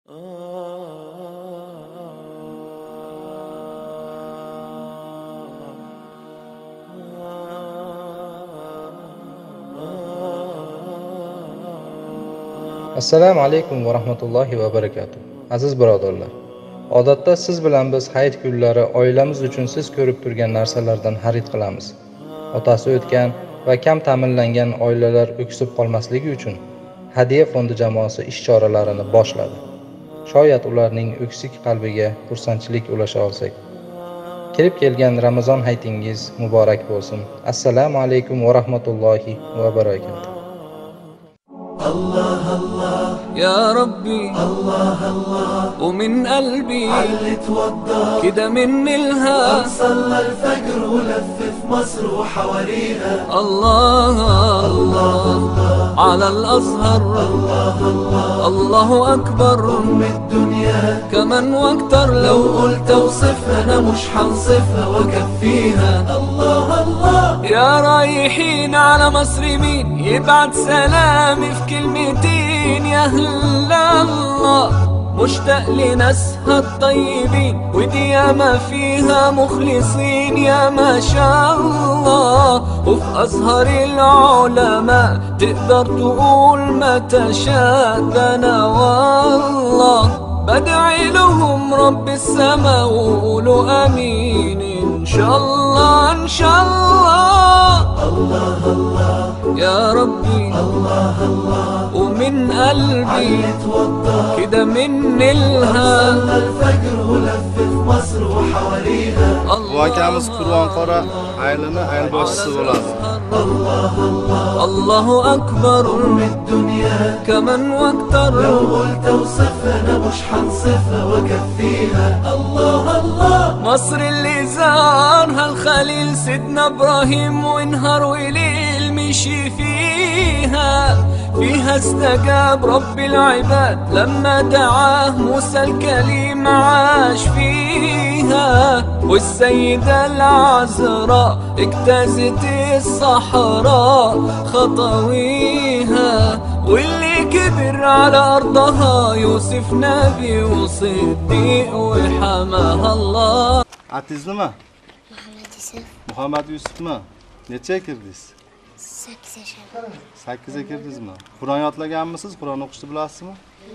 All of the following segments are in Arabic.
Assalomu alaykum va rahmatullohi va barakatuh. Aziz birodarlar, odatda siz bilan biz hayit kunlari oilamiz uchun siz ko'rib turgan narsalardan xarid qilamiz. Otasi o'tgan va kam ta'minlangan oilalar o'ksib qolmasligi uchun Hadiya fondi jamoasi ish choralarini boshladi. Shoyat ularning o'ksik qalbiga xursandchilik ulasha olsak. Kirib kelgan Ramazon hayitingiz muborak bo'lsin. Assalomu alaykum va rahmatullohi va barakatuh. الله الله يا ربي الله الله ومن قلبي علي توضى كده من الها صلى الفجر ولف في مصر وحواليها الله الله على الأزهر الله الله الله أكبر أم الدنيا كمان واكتر لو قلت اوصفها أنا مش هنصفها وكفيها الله الله يا رايحين على مصر مين يبعت سلامي في كلمتين يا أهل الله مشتاق لناسها الطيبين ودي ياما فيها مخلصين يا ما شاء الله وفي أزهر العلماء تقدر تقول ما تشاء ده أنا والله بدعي لهم رب السما وقولوا آمين إن شاء الله إن شاء الله الله الله يا ربي الله الله ومن قلبي كده من الها صلى الفجر ولف في مصر وحواليها Vakamiz Qur'on qora aylini ayl boshchisi bo'ladi. الله الله الله أكبر أم الدنيا كمان واكتر لو قلت اوصفها أنا مش هنصفها وكفيها الله الله مصر اللي زارها الخليل سيدنا إبراهيم ونهار وليل مشي فيها استجاب رب العباد لما دعاه موسى الكليم عاش فيها والسيدة العذراء اجتازت الصحراء خطويها واللي كبر على أرضها يوسف نبي وصديق وحماها الله. Atiz nima? Muhammad Yusuf. Muhammad Yusuf mi? Necha kirdingiz? 8 yoshim. 8 ga kirdingizmi? Qur'on yodlaganmisiz? Qur'on o'qishni bilasizmi?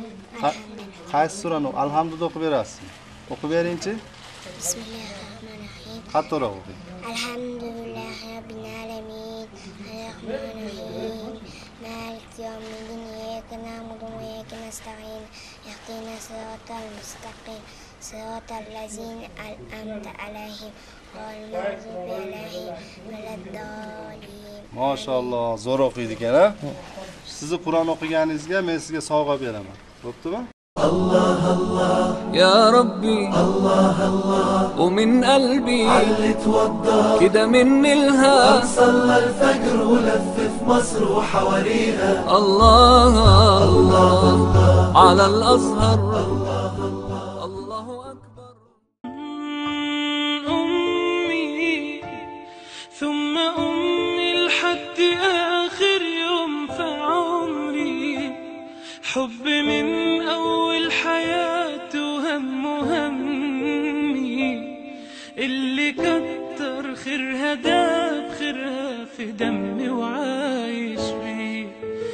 Qaysi surani? Alhamdulillah o'qib berasizmi? O'qib beringchi. Bismillahirrahmanirrahim. Qattiqroq o'qing. Alhamdulillahi robbil alamin. Arrahmanirrahim. Maliki yawmiddin. Iyyaka na'budu va iyyaka nasta'in. Ihdina siratal mustaqim. Siratal ladzina an'amta alayhim. Ghayril maghdubi alayhim waladdallin. Mashallah, zo'r o'qiydi ekan-a? Sizni Qur'on o'qiganingizga men sizga sovg'a beraman. Bo'ptimi? الله الله يا ربي الله الله ومن قلبي علي توضى كده من الها صلى الفجر ولف في مصر وحواليها الله الله على الأزهر الله الله أكبر. أمي ثم أمي لحد آخر يوم في عمري حب من أول حياتي وهم همي اللي كتر خيرها داب خيرها في دمي وعايش بيه.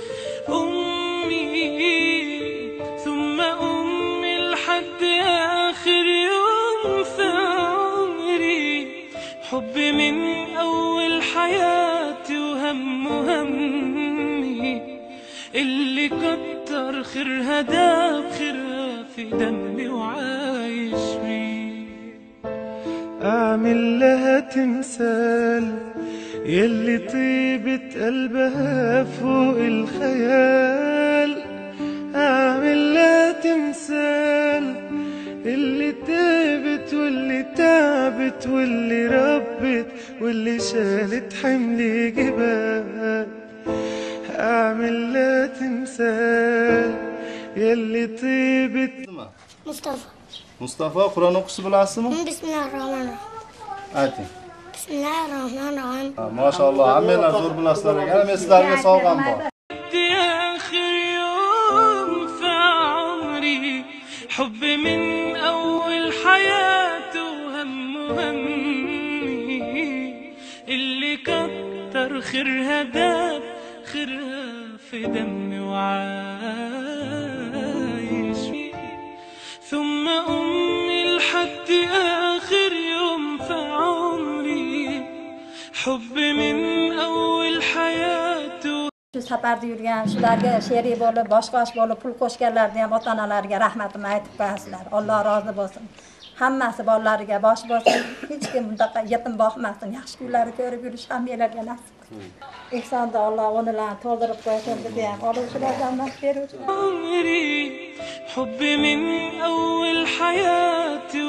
أمي ثم أمي لحد آخر يوم في عمري حب من أول حياتي وهم همي اللي كتر خيرها داب خيرها في دمي وعايش فيه. أعمل لها تمثال يلي طيبة قلبها فوق الخيال. أعمل لها تمثال اللي تعبت واللي تعبت واللي ربت واللي شالت حمل جبال. أعمل لها تمثال يلي طيبت. Mustafa. Qur'on o'qishni bilasizmi? Bismillahirrahmanirrahim. Ayting. Bismillahirrahmanirrahim. Mashallah, hammalar zo'r bilasizlar ekan. Men sizlarga sovg'am bor. آخر يوم في عمري حبي من أول حياته همي اللي كتر خيرها داب خيرها في دمي وعايش ثم أمي لحد آخر يوم في عمري حبي من أول حياته. Shu safarda yurgan shularga sherik bo'lib, boshqa ish bo'lib, pul qo'shganlarga ham ota-onalarga rahmatimni aytib qo'yasizlar. Alloh rozi bo'lsin. Hammasi bolalariga bosh bo'lsin. Hech kim bundaqa yetim boqmasin. Yaxshi kunlarni ko'rib yurish hammalarga nasib qilsin. Ehsonda Alloh o'rnlarini to'ldirib qo'ysin. Bizni ham oluvchilardan rahmat beruvchi. حبي من أول حياتي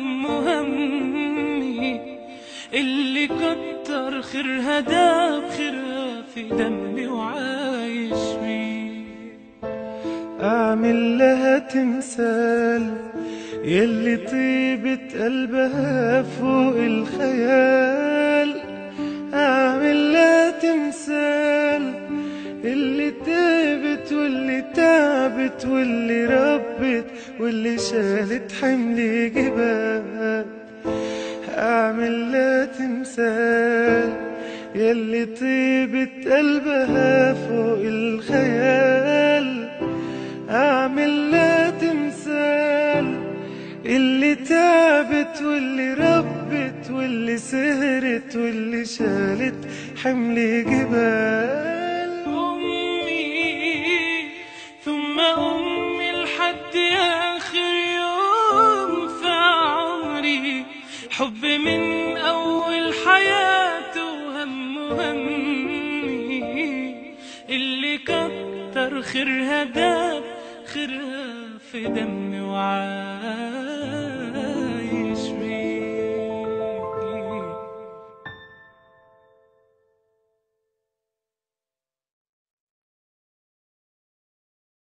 وهمي اللي كتر خيرها داب خيرها في دمي وعايش فيه. أعمل لها تمثال يلي طيبة قلبها فوق الخيال. أعمل لها تمثال اللي تعبت واللي تعبت واللي ربت واللي شالت حمل جبال. أعمل لها تمثال يلي طيبة قلبها فوق الخيال. أعمل لها تمثال اللي تعبت واللي ربت واللي سهرت واللي شالت حمل جبال. أمي ثم أمي لحد آخر يوم في عمري حبي من أول حياته همي اللي كتر خيرها داب خيرها في دمي وعايش